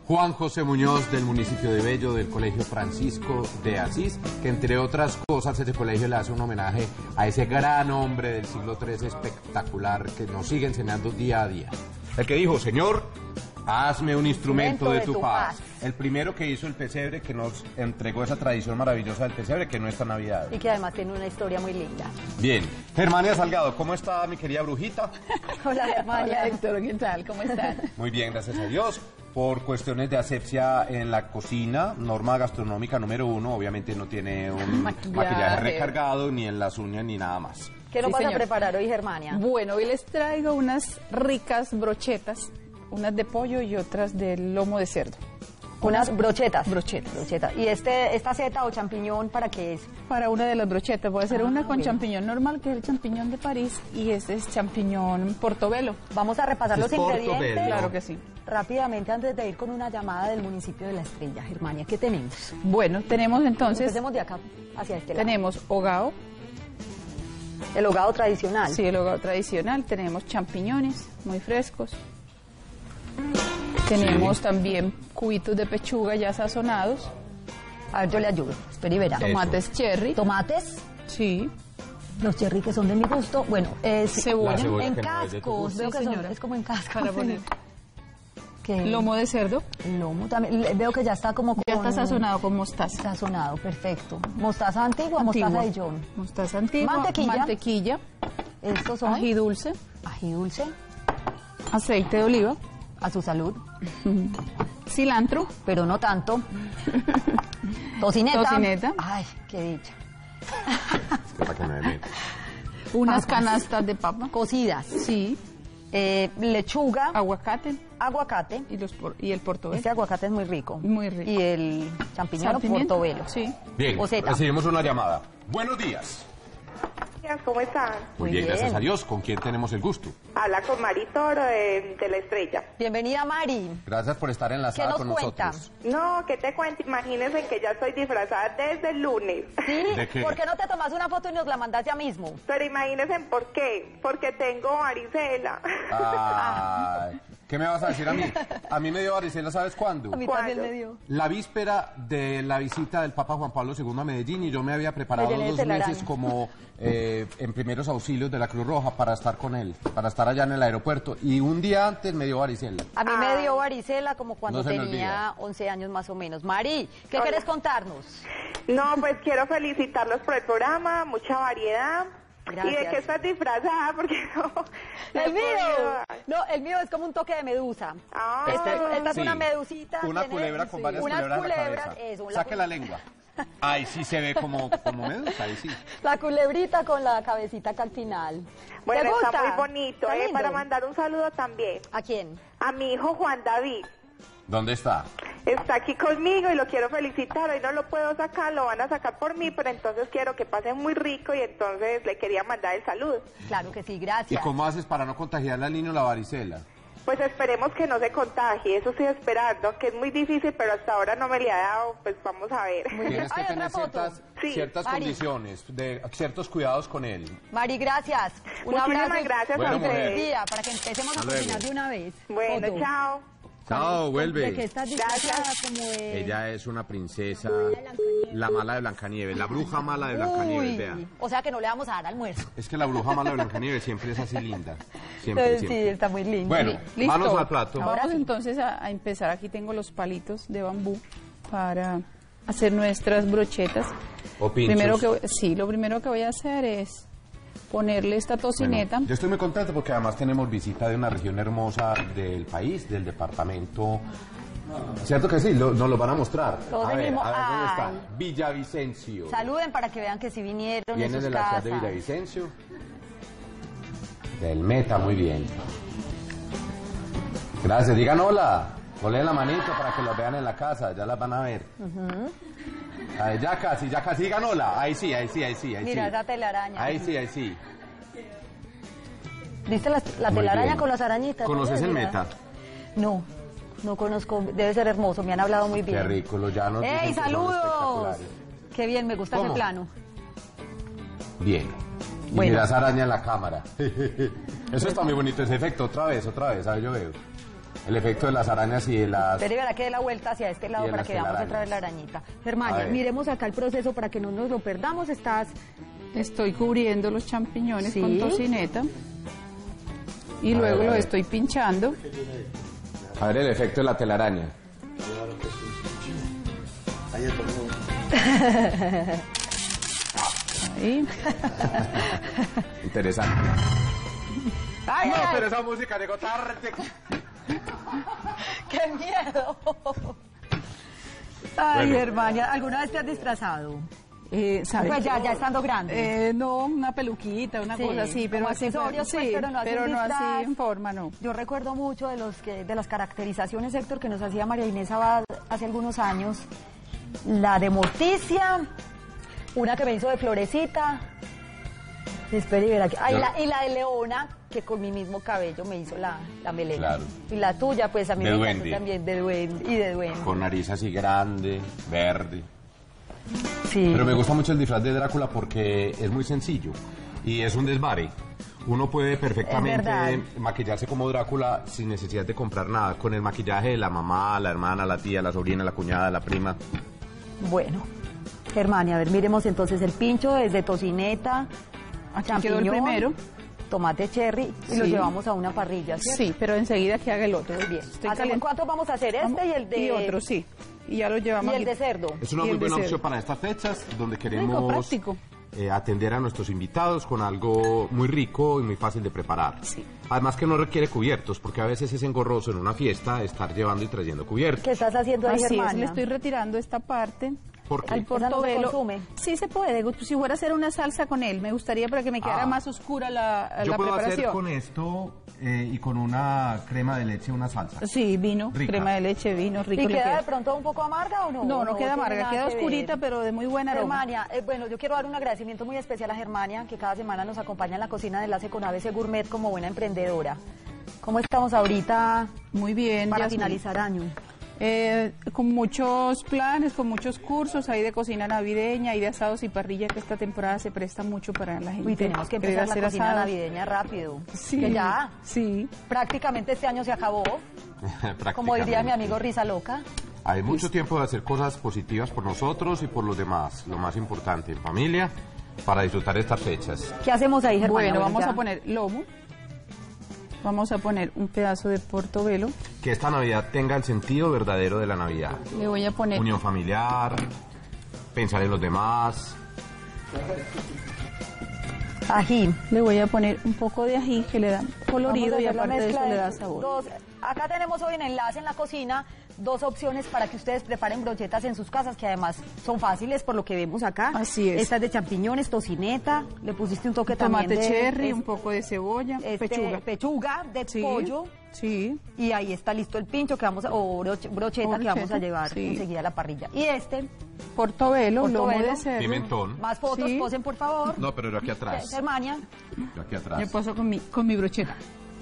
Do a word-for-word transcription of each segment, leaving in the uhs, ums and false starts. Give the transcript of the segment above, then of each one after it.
Juan José Muñoz, del municipio de Bello, del Colegio Francisco de Asís, que entre otras cosas ese colegio le hace un homenaje a ese gran hombre del siglo trece espectacular que nos sigue enseñando día a día. El que dijo, Señor, hazme un instrumento de tu paz. El primero que hizo el pesebre, que nos entregó esa tradición maravillosa del pesebre, que no es esta Navidad. Y que además tiene una historia muy linda. Bien. Germania Salgado, ¿cómo está mi querida brujita? Hola, Germania. Hola, Héctor, ¿qué tal? ¿Cómo están? Muy bien, gracias a Dios. Por cuestiones de asepsia en la cocina, norma gastronómica número uno, obviamente no tiene un maquillaje, maquillaje recargado, ni en las uñas, ni nada más. ¿Qué nos Sí, vas señor. a preparar hoy, Germania? Bueno, hoy les traigo unas ricas brochetas, unas de pollo y otras de lomo de cerdo. Unas brochetas. Brochetas. Brocheta. ¿Y este, esta seta o champiñón para qué es? Para una de las brochetas voy a hacer Ah, una con bien. champiñón normal, que es el champiñón de París, y este es champiñón portobelo. Vamos a repasar Es los ingredientes. portobello. Claro que sí. Rápidamente, antes de ir con una llamada del municipio de La Estrella. Germania, ¿qué tenemos? Bueno, tenemos entonces, Empecemos de acá hacia este lado. tenemos hogao, El hogado tradicional. sí, el hogao tradicional, tenemos champiñones muy frescos, tenemos Sí. también cubitos de pechuga ya sazonados, A ver, yo le ayudo. Espera y verá. Eso. tomates cherry, Tomates. sí, Los cherry que son de mi gusto. Bueno, es Cebolla. La cebolla en que no es de tu cascos. gusto. Veo Sí, que son, señora. es como en cascos. para sí. poner Que- lomo de cerdo, Lomo también. Le- Veo que ya está como con... ya está sazonado con mostaza. Sazonado, perfecto. Mostaza antigua, mostaza Antigua. de Dijon. Mostaza antigua, Mantequilla. mantequilla, Estos son ají dulce, ají dulce, aceite de oliva, a su salud, cilantro, pero no tanto. Tocineta. Tocineta. Ay, qué dicha. Para que no me metan. unas Papas. canastas de papa, Cocidas. sí, Eh, lechuga, aguacate aguacate. y, los por- y el portobelo. Este aguacate es muy rico. Muy rico. Y el champiñón o Champiñón, portobelo. sí. Bien, O seta. recibimos una llamada. Buenos días. ¿Cómo están? Muy Muy bien, bien. gracias a Dios. ¿Con quién tenemos el gusto? Habla con Mari Toro de, de La Estrella. Bienvenida, Mari. Gracias por estar enlazada ¿Qué nos con cuenta? nosotros. No, ¿qué te cuento? Imagínense que ya estoy disfrazada desde el lunes. ¿Sí? ¿De qué? ¿Por qué no te tomas una foto y nos la mandas ya mismo? Pero imagínense por qué. Porque tengo varicela. Ay, ¿qué me vas a decir a mí? A mí me dio varicela, ¿sabes cuándo? A mí ¿Cuándo? también me dio. La víspera de la visita del Papa Juan Pablo segundo a Medellín, y yo me había preparado Me llené de dos telaraña. meses como eh, en primeros auxilios de la Cruz Roja para estar con él, para estar allá en el aeropuerto. Y un día antes me dio varicela. A mí Ah. me dio varicela como cuando No se me tenía once años más o menos. Mari, ¿qué Hola. quieres contarnos? No, pues quiero felicitarlos por el programa, mucha variedad. Gracias. ¿Y de qué estás disfrazada? Porque no. no he El mío. podido- No, el mío es como un toque de medusa. Ah. Este- esta es Sí. una medusita. Una tiene- culebra con sí, varias unas culebras en la culebras, cabeza. eso, la Saque cu- la lengua. Ahí sí se ve como, como medusa, ahí sí. La culebrita con la cabecita acá al final. Bueno, ¿Te está gusta? muy bonito, ¿Está ¿eh? lindo? Para mandar un saludo también. ¿A quién? A mi hijo Juan David. ¿Dónde está? Está aquí conmigo y lo quiero felicitar. Hoy no lo puedo sacar, lo van a sacar por mí, pero entonces quiero que pasen muy rico y entonces le quería mandar el saludo. Claro que sí, ¿Y gracias. cómo haces para no contagiarle al niño la varicela? Pues esperemos que no se contagie, eso estoy esperando, que es muy difícil, pero hasta ahora no me le ha dado, pues vamos a ver. Muy bien. Tienes que Ay, tener otra foto. ciertas, Sí, ciertas Mari. condiciones, de ciertos cuidados con él. Mari, gracias. Un Muchísimas abrazo. gracias Bueno, a mujer. ustedes. Día, para que empecemos a Hasta luego. cocinar de una vez. Bueno, Foto. chao. Chao, ¿De qué vuelve. estás disfrazada? Como de... Ella es una princesa, la mala de Blancanieves, la bruja mala de Blancanieves, Uy, vea. o sea que no le vamos a dar almuerzo. Es que la bruja mala de Blancanieves siempre es así linda. Siempre, Entonces, sí, siempre. está muy lindo. Bueno, Listo. manos al plato. Ahora Vamos sí. entonces a, a empezar. Aquí tengo los palitos de bambú para hacer nuestras brochetas. O pinchos. Primero que voy- sí, lo primero que voy a hacer es ponerle esta tocineta. Bueno, yo estoy muy contento porque además tenemos visita de una región hermosa del país, del departamento. ¿Cierto que sí? Lo- nos lo van a mostrar. Todos a ver, venimos- a ver dónde Ay. está. Villavicencio. Saluden para que vean que sí vinieron de Viene sus de la ciudad casas. de Villavicencio. Del Meta, muy bien. Gracias, digan hola. Ponle la manito para que los vean en la casa, ya las van a ver. Ahí, ya casi, ya casi, digan hola. Ahí sí, ahí sí, ahí sí, ahí Mira sí. esa telaraña. Ahí sí, ahí sí. ¿Viste la, la Muy telaraña bien. con las arañitas? ¿Conoces el Mira. Meta? No, no conozco. Debe ser hermoso, me han hablado muy bien. Qué rico, los llanos. ¡Ey, dicen que son saludos! espectaculares. Qué bien, me gusta ¿Cómo? ese plano. Bien. Y Bueno. mira esa araña en la cámara. Eso está muy bonito, ese efecto. Otra vez, otra vez, a ver, yo veo. El efecto de las arañas y de las... Pero verá que dé la vuelta hacia este lado Y de para las que veamos telarañas. otra vez la arañita. A Germania, ver. miremos acá el proceso para que no nos lo perdamos. Estás... Estoy cubriendo los champiñones Sí. con tocineta y A luego ver, a los ver. estoy pinchando. A ver el efecto de la telaraña. Ahí. Interesante. ¡Ay, No, ay, pero esa música llegó tarde. qué miedo! Ay, Bueno. Germania, ¿alguna vez te has disfrazado? Eh, ¿sabe? Pues ya, ya estando grande. Eh, no, una peluquita, una Sí, cosa así, pero como así, accesorios, pues, sí, pero no así pero un no disfraz. así en forma, no. Yo recuerdo mucho de los que de las caracterizaciones, Héctor, que nos hacía María Inés Abad hace algunos años. La de Morticia, una que me hizo de Florecita. Espera y verá que- ah, y, Yo- la, y la de Leona, que con mi mismo cabello me hizo la, la melena. Claro. Y la tuya, pues a mí De me duende. encanta también, de duende. Y de duende. Con nariz así grande, verde. Sí. Pero me gusta mucho el disfraz de Drácula porque es muy sencillo y es un desvare. Uno puede Es perfectamente verdad. maquillarse como Drácula sin necesidad de comprar nada, con el maquillaje de la mamá, la hermana, la tía, la sobrina, la cuñada, la prima. Bueno, Germania, a ver, miremos entonces el pincho desde tocineta, Aquí quedó el champiñón, primero. tomate cherry y lo Sí. llevamos a una parrilla, ¿cierto? Sí, pero enseguida que haga el otro. Muy bien. Estoy ¿Hacemos caliente. ¿Cuántos vamos a hacer? Este y el de... Y otro, sí. Y ya lo llevamos y el aquí. de cerdo. Es una Y muy el de buena cerdo. opción para estas fechas donde Rico, queremos práctico. eh, atender a nuestros invitados con algo muy rico y muy fácil de preparar. Sí. Además que no requiere cubiertos porque a veces es engorroso en una fiesta estar llevando y trayendo cubiertos. ¿Qué estás haciendo ahí, Así es, Germania? le estoy retirando esta parte. ¿Por qué? Al Esa no se portobelo. consume. Sí se puede. Si fuera a hacer una salsa con él, me gustaría para que me quedara Ah. más oscura la, Yo la puedo preparación. hacer con esto eh, y con una crema de leche una salsa. Sí, vino, Rica. crema de leche, vino, rico. ¿Y le queda queda. de pronto un poco amarga o no? No, no queda tiene amarga, nada queda que ver. oscurita, pero de muy buen aroma. Germania, eh, bueno, yo quiero dar un agradecimiento muy especial a Germania, que cada semana nos acompaña en la cocina de Enlace con A B C Gourmet como buena emprendedora. ¿Cómo estamos ahorita Muy bien. para Yasmín. finalizar año? Eh, con muchos planes, con muchos cursos, hay de cocina navideña, hay de asados y parrilla, que esta temporada se presta mucho para la gente. Uy, tenemos que querer empezar la hacer cocina asados. navideña rápido. Sí, Que ya sí. prácticamente este año se acabó, como diría mi amigo Risa Loca. Hay mucho tiempo de hacer cosas positivas por nosotros y por los demás. Lo más importante, en familia, para disfrutar estas fechas. ¿Qué hacemos ahí, Germania? Bueno, vamos ya. a poner lomo. Vamos a poner un pedazo de portobelo. Que esta Navidad tenga el sentido verdadero de la Navidad. Le voy a poner Unión familiar, pensar en los demás. Ají. le voy a poner un poco de ají que le da colorido Vamos a y hacer la aparte de eso mezcla le de da sabor. dos- acá tenemos hoy en Enlace en la cocina dos opciones para que ustedes preparen brochetas en sus casas, que además son fáciles por lo que vemos acá. Así es. Esta es de champiñones, tocineta, le pusiste un toque Tomate también de... cherry, es- un poco de cebolla, este, pechuga. pechuga de Sí, pollo. Sí. Y ahí está listo el pincho que vamos a, o broche- brocheta que vamos a Brocheta, llevar sí. enseguida a la parrilla. Y este, Portobelo, lomo Portobelo. de cerdo. Pimentón. más fotos, Sí. posen por favor. No, pero yo aquí atrás. Germania. Yo aquí Le atrás. paso con mi, con mi brocheta.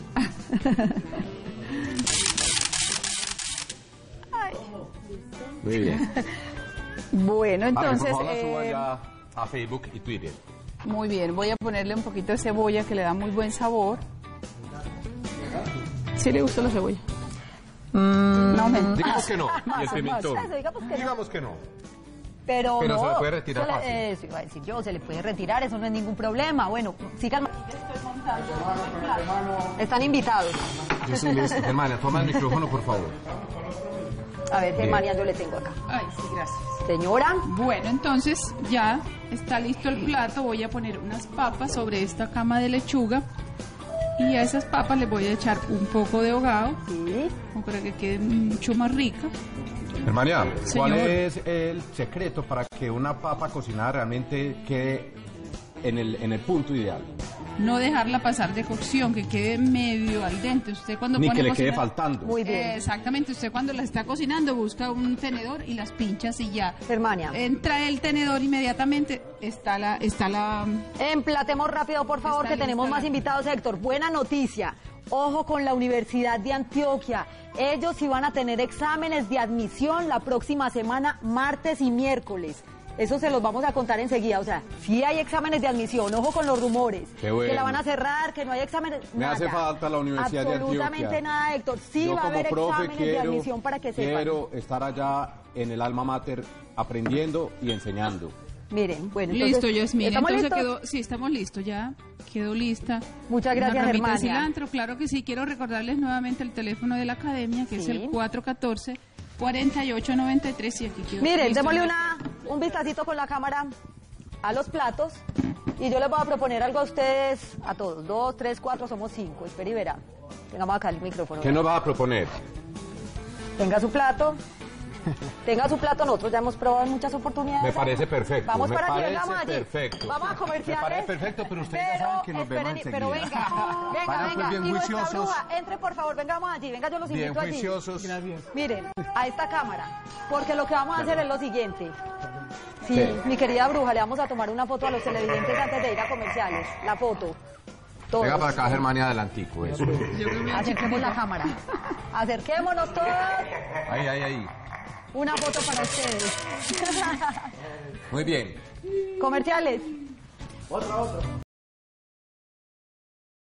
Muy bien. Bueno, entonces, Vale, por favor, la suba eh, ya a Facebook y Twitter. muy bien, voy a ponerle un poquito de cebolla que le da muy buen sabor. ¿Sí le gusta la cebolla? No, me... Digamos que no. más, y el pimentón. más. Eso, digamos que no. Digamos que no. Pero, Pero no, se le puede retirar se le- fácil. Eso iba a decir yo, se le puede retirar, eso no es ningún problema. Bueno, sigan. Están invitados. Yo sí, listo. Germania, toma el micrófono, por favor. A ver, Germania, yo le tengo acá. Ay, sí, gracias. Señora, Bueno, entonces ya está listo el plato. Voy a poner unas papas sobre esta cama de lechuga. Y a esas papas les voy a echar un poco de hogao, sí. como para que queden mucho más ricas. Germania, ¿cuál Señor. es el secreto para que una papa cocinada realmente quede en el, en el punto ideal? No dejarla pasar de cocción, que quede medio al dente. Usted cuando Ni pone que le a quede cocinar- faltando. Muy bien. Eh, exactamente, usted cuando la está cocinando busca un tenedor y las pinchas y ya. Germania, Entra el tenedor inmediatamente, está la, está la, emplatemos rápido, por favor, Está que tenemos lista más la- invitados, Héctor. Buena noticia. Ojo con la Universidad de Antioquia. Ellos sí van a tener exámenes de admisión la próxima semana, martes y miércoles. Eso se los vamos a contar enseguida. O sea, sí hay exámenes de admisión, ojo con los rumores. Qué bueno. Que la van a cerrar, que no hay exámenes. Me nada. hace falta la Universidad de Antioquia. Absolutamente nada, Héctor. Sí Yo va a como haber profe exámenes quiero, de admisión para que sepan. quiero estar allá en el alma mater aprendiendo y enseñando. Miren, bueno, Listo, entonces, Yasmín. ¿estamos Entonces listos? quedó, sí, estamos listos ya. Quedó lista. Muchas gracias, Una ramita de Germania. cilantro, claro que sí. Quiero recordarles nuevamente el teléfono de la academia, que es Sí. el cuatro uno cuatro, cuatro ocho nueve tres. Y aquí quedó. Miren, listo. démosle una, un vistacito con la cámara a los platos y yo les voy a proponer algo a ustedes, a todos. Dos, tres, cuatro, somos cinco. Espera y verá. Tengamos acá el micrófono. ¿Qué nos vas a proponer? Tenga su plato. Tenga su plato, nosotros ya hemos probado en muchas oportunidades. Me parece perfecto. Vamos me para allí, parece vengamos allí. perfecto. Vamos a comerciales. Me parece perfecto, pero ustedes ya Pero, saben que nos vemos esperen, Pero enseguida. venga, venga, Vayan, pues, venga. bien Y nuestra juiciosos. bruja, entre por favor, vengamos allí, venga, yo los Bien invito allí. juiciosos. Miren, a esta cámara, porque lo que vamos a hacer es lo siguiente. Sí, Sí. mi querida bruja, le vamos a tomar una foto a los televidentes antes de ir a comerciales. La foto. Todos. Venga para acá, Germania, adelantico, eso. Yo que me Acerquemos la cámara. Acerquémonos todos. Ahí, ahí, ahí. Una foto para ustedes. Muy bien. Comerciales.